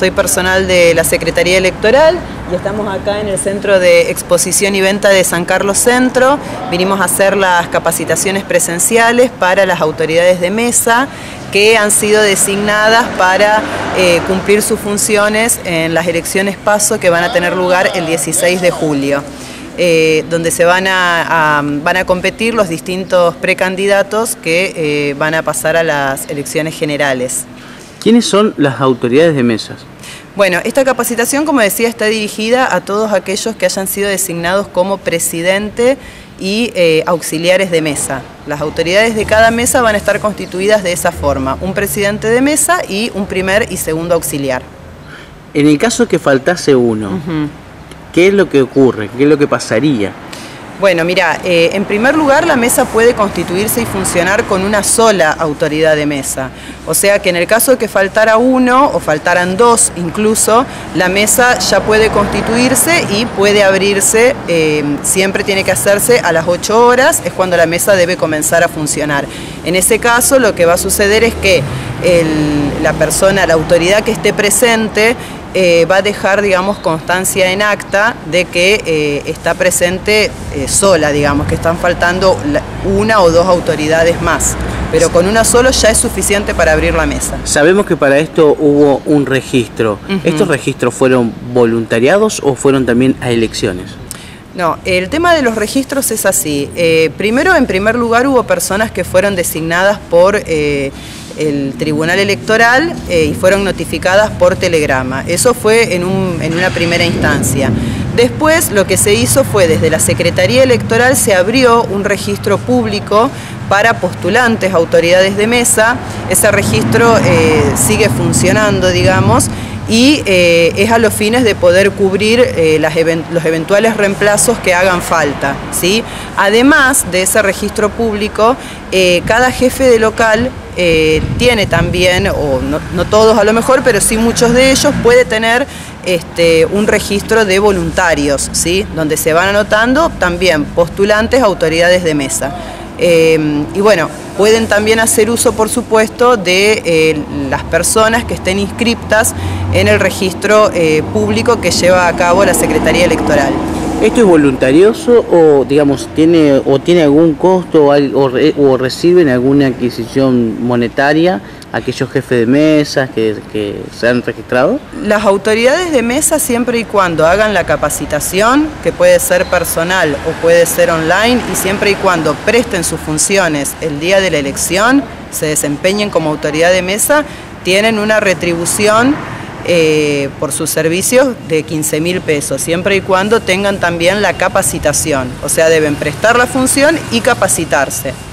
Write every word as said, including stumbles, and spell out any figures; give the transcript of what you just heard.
Soy personal de la Secretaría Electoral y estamos acá en el Centro de Exposición y Venta de San Carlos Centro. Vinimos a hacer las capacitaciones presenciales para las autoridades de mesa que han sido designadas para eh, cumplir sus funciones en las elecciones PASO que van a tener lugar el dieciséis de julio. Eh, donde se van a, a, van a competir los distintos precandidatos que eh, van a pasar a las elecciones generales. ¿Quiénes son las autoridades de mesas? Bueno, esta capacitación, como decía, está dirigida a todos aquellos que hayan sido designados como presidente y eh, auxiliares de mesa. Las autoridades de cada mesa van a estar constituidas de esa forma, un presidente de mesa y un primer y segundo auxiliar. En el caso que faltase uno, uh-huh. ¿qué es lo que ocurre? ¿Qué es lo que pasaría? Bueno, mira, eh, en primer lugar la mesa puede constituirse y funcionar con una sola autoridad de mesa. O sea que en el caso de que faltara uno o faltaran dos incluso, la mesa ya puede constituirse y puede abrirse, eh, siempre tiene que hacerse a las ocho horas, es cuando la mesa debe comenzar a funcionar. En ese caso lo que va a suceder es que el, la persona, la autoridad que esté presente, Eh, va a dejar, digamos, constancia en acta de que eh, está presente eh, sola, digamos, que están faltando la, una o dos autoridades más, pero con una sola ya es suficiente para abrir la mesa. Sabemos que para esto hubo un registro. Uh-huh. ¿Estos registros fueron voluntariados o fueron también a elecciones? No, el tema de los registros es así. Eh, primero, en primer lugar, hubo personas que fueron designadas por eh, el Tribunal Electoral eh, y fueron notificadas por telegrama. Eso fue en, un, en una primera instancia. Después, lo que se hizo fue, desde la Secretaría Electoral se abrió un registro público para postulantes, autoridades de mesa. Ese registro eh, sigue funcionando, digamos, y eh, es a los fines de poder cubrir eh, las event los eventuales reemplazos que hagan falta, ¿sí? Además de ese registro público, eh, cada jefe de local eh, tiene también, o no, no todos a lo mejor, pero sí muchos de ellos, puede tener este, un registro de voluntarios, ¿sí? Donde se van anotando también postulantes, autoridades de mesa. Eh, y bueno, pueden también hacer uso, por supuesto, de eh, las personas que estén inscriptas en el registro eh, público que lleva a cabo la Secretaría Electoral. ¿Esto es voluntarioso o, digamos, tiene, o tiene algún costo o, o, re, o reciben alguna adquisición monetaria aquellos jefes de mesas que, que se han registrado? Las autoridades de mesa, siempre y cuando hagan la capacitación, que puede ser personal o puede ser online, y siempre y cuando presten sus funciones el día de la elección, se desempeñen como autoridad de mesa, tienen una retribución eh, por sus servicios de quince mil pesos, siempre y cuando tengan también la capacitación, o sea, deben prestar la función y capacitarse.